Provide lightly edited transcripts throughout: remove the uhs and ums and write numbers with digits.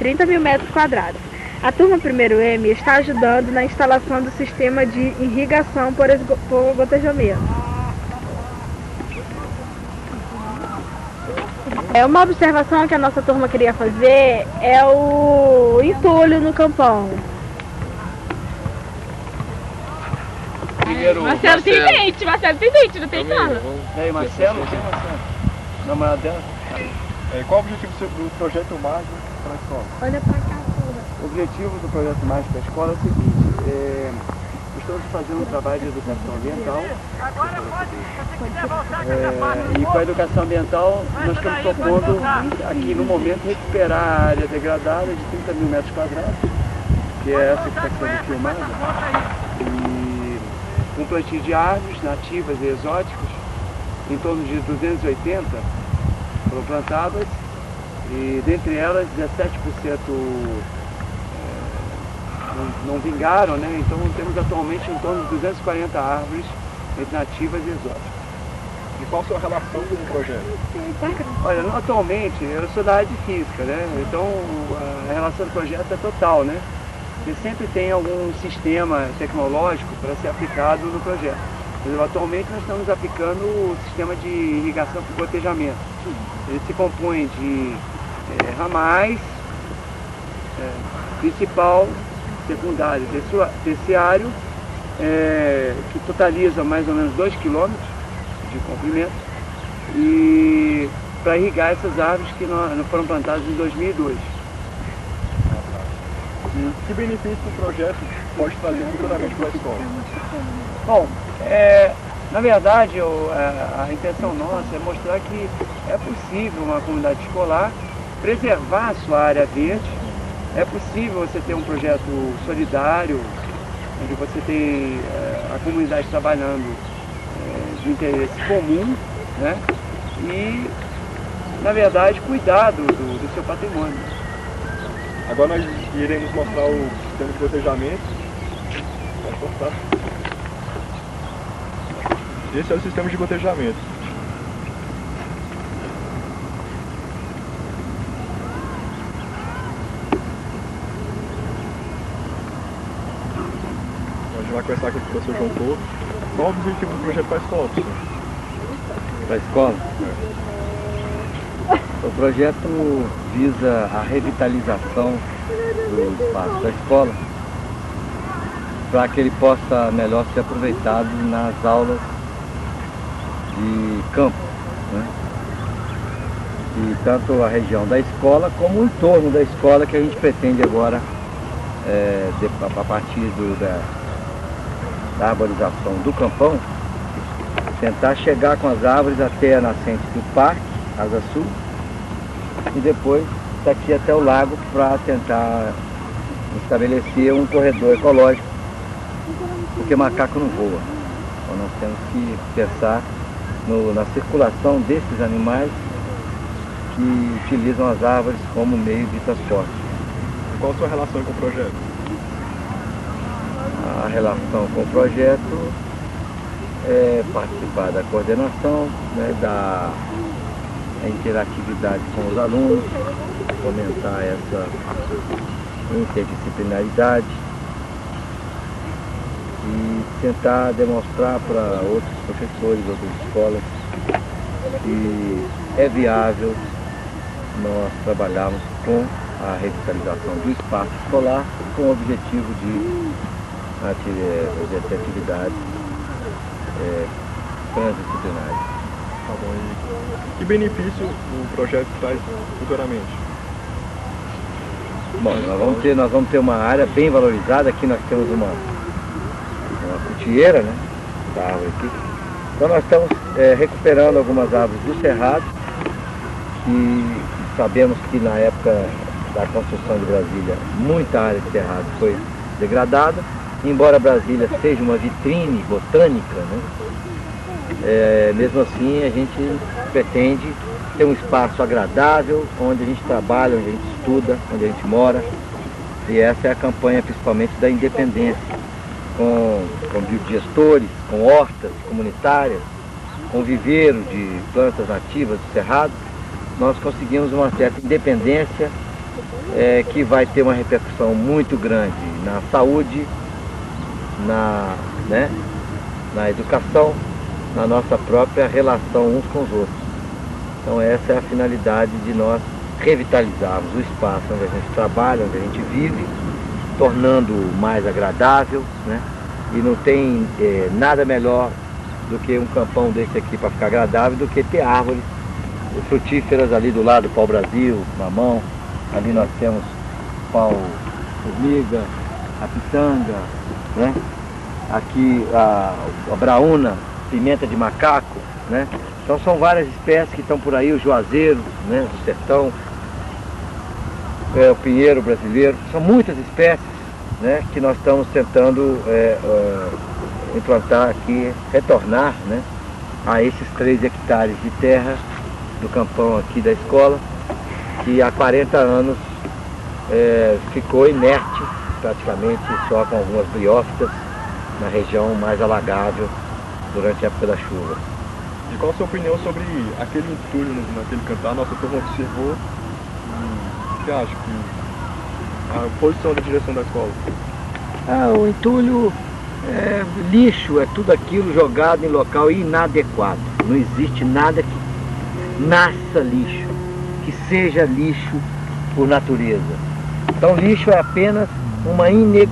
30 mil metros quadrados. A turma 1º M está ajudando na instalação do sistema de irrigação por gotejamento. Uma observação que a nossa turma queria fazer é o entulho no campão. Marcelo tem dente, não tem fala. E aí, Marcelo? Namorado dela? Qual o objetivo do projeto Mágico para a escola? Olha pra cá, porra. O objetivo do projeto Mágico para a escola é o seguinte, estamos fazendo um trabalho de educação ambiental. E com a educação ambiental nós estamos propondo aqui no momento recuperar a área degradada de 30 mil metros quadrados, que é essa que está sendo filmada, e um plantio de árvores nativas e exóticas, em torno de 280 foram plantadas, e dentre elas 17% não vingaram, né? Então temos atualmente em torno de 240 árvores entre nativas e exóticas. E qual a sua relação com o projeto? Olha, atualmente eu sou da área de física, né? Então a relação do projeto é total, né? Porque sempre tem algum sistema tecnológico para ser aplicado no projeto. Atualmente nós estamos aplicando o sistema de irrigação por gotejamento. Ele se compõe de ramais, principal, secundário, terciário, que totaliza mais ou menos 2 km de comprimento, e para irrigar essas árvores que foram plantadas em 2002. Que benefício o projeto pode trazer futuramente para a escola? Bom, na verdade a intenção nossa é mostrar que é possível uma comunidade escolar preservar a sua área verde. É possível você ter um projeto solidário, onde você tem a comunidade trabalhando de interesse comum, né? E, na verdade, cuidar do seu patrimônio. Agora nós iremos mostrar o sistema de gotejamento. Pode cortar. Esse é o sistema de gotejamento. A gente vai conversar com o professor João Couto. Qual o objetivo do projeto para a escola, professor? Para a escola? O projeto visa a revitalização do espaço da escola para que ele possa melhor ser aproveitado nas aulas de campo, né? E tanto a região da escola como o entorno da escola, que a gente pretende agora, a partir da arborização do campão, tentar chegar com as árvores até a nascente do Parque Asa Sul e depois daqui até o lago para tentar estabelecer um corredor ecológico, porque macaco não voa. Então nós temos que pensar na circulação desses animais que utilizam as árvores como meio de transporte. Qual a sua relação com o projeto? A relação com o projeto é participar da coordenação, né, da interatividade com os alunos, fomentar essa interdisciplinaridade e tentar demonstrar para outros professores, outras escolas, que é viável nós trabalharmos com a revitalização do espaço escolar com o objetivo de exercer atividades transdisciplinares. Tá bom. E que benefício o projeto traz futuramente? Bom, nós vamos ter uma área bem valorizada. Aqui nós temos uma fruteira, né, da árvore aqui. Então nós estamos recuperando algumas árvores do cerrado, e sabemos que na época da construção de Brasília muita área de cerrado foi degradada. Embora Brasília seja uma vitrine botânica, né, mesmo assim a gente pretende ter um espaço agradável, onde a gente trabalha, onde a gente estuda, onde a gente mora. E essa é a campanha principalmente da independência, com biodigestores, com hortas comunitárias, com viveiro de plantas nativas do cerrado. Nós conseguimos uma certa independência que vai ter uma repercussão muito grande na saúde, na educação, na nossa própria relação uns com os outros. Então essa é a finalidade de nós revitalizarmos o espaço onde a gente trabalha, onde a gente vive, tornando mais agradável, né? E não tem nada melhor do que um campão desse aqui para ficar agradável, do que ter árvores frutíferas ali do lado, pau-brasil, mamão. Ali nós temos pau-formiga, a pitanga, né? Aqui a braúna, pimenta de macaco, né? Então são várias espécies que estão por aí, o juazeiro, né, do sertão, o pinheiro brasileiro. São muitas espécies, né, que nós estamos tentando implantar aqui, retornar, né, a esses 3 hectares de terra do campão aqui da escola, que há 40 anos ficou inerte, praticamente só com algumas briófitas na região mais alagável durante a época da chuva. E qual a sua opinião sobre aquele entulho naquele cantar? Nossa turma observou. O que você acha que a posição da direção da escola? O entulho, lixo, é tudo aquilo jogado em local inadequado. Não existe nada que nasça lixo, que seja lixo por natureza. Então lixo é apenas uma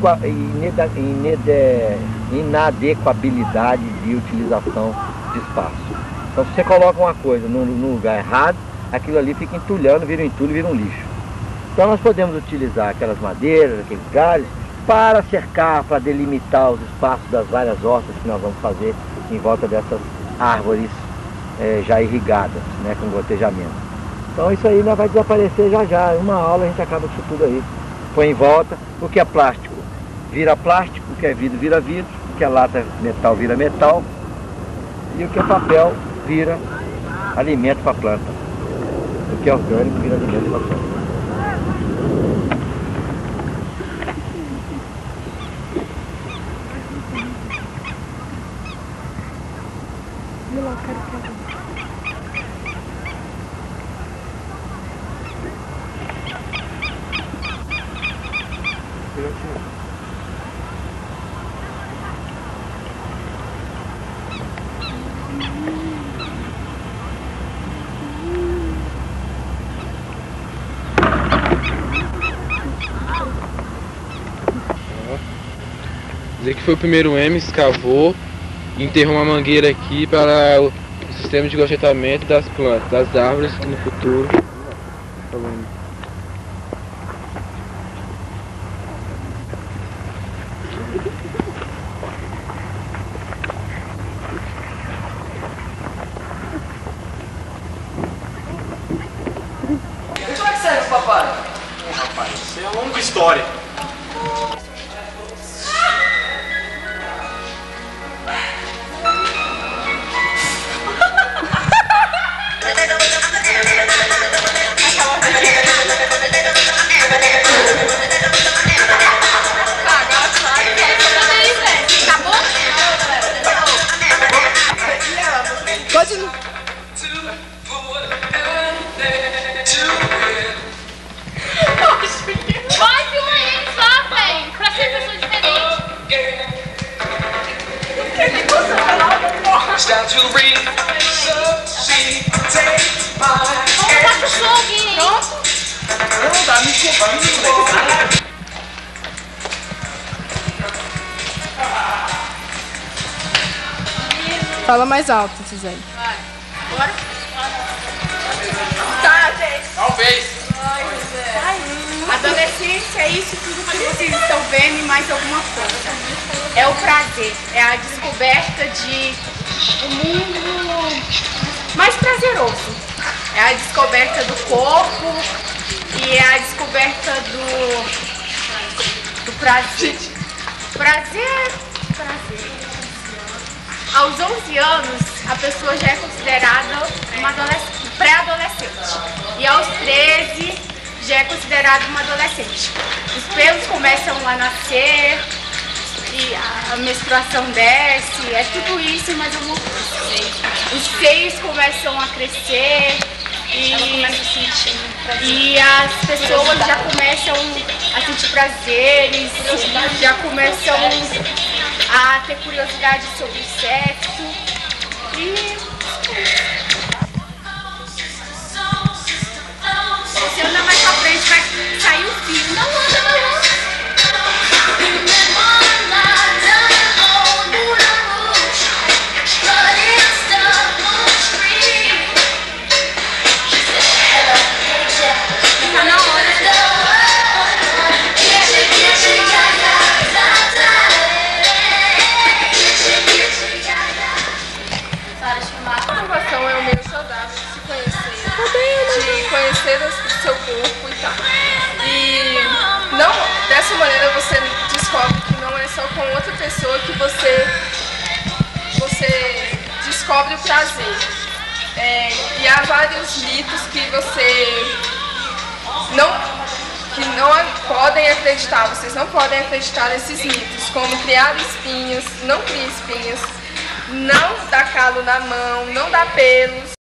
inadequabilidade de utilização de espaço. Então se você coloca uma coisa no lugar errado, aquilo ali fica entulhando, vira um entulho, vira um lixo. Então nós podemos utilizar aquelas madeiras, aqueles galhos, para cercar, para delimitar os espaços das várias hortas que nós vamos fazer em volta dessas árvores já irrigadas, né, com gotejamento. Então isso aí vai desaparecer já já. Em uma aula a gente acaba com isso tudo aí. Põe em volta. O que é plástico vira plástico, o que é vidro vira vidro, o que é lata metal vira metal, e o que é papel vira alimento para a planta. O que é orgânico vira alimento para a planta. Dizer que foi o primeiro M, escavou e enterrou uma mangueira aqui para o sistema de gotejamento das plantas, das árvores no futuro. Como é que serve, papai? Rapaz, isso é uma longa história. Fala mais alto, Suzane. Vai. Bora? Tá, gente. Talvez. Adolescência é isso tudo que vocês estão vendo e mais alguma coisa. É o prazer, é a descoberta de um mundo mais prazeroso. É a descoberta do corpo e é a descoberta do prazer. Prazer. Aos 11 anos, a pessoa já é considerada uma pré-adolescente. E aos 13, já é considerada uma adolescente. Os pelos começam a nascer, e a menstruação desce, é tudo isso e mais alguma coisa. Os seios começam a crescer, E as pessoas já começam a sentir prazeres, já começam a ter curiosidade sobre o sexo. E você anda mais pra frente, vai sair o fio. Não anda, não. Conhecer o seu corpo e tal. E não, dessa maneira você descobre que não é só com outra pessoa que você descobre o prazer. E há vários mitos que você não podem acreditar, vocês não podem acreditar nesses mitos, como criar espinhos, não cria espinhos, não dá calo na mão, não dá pelos.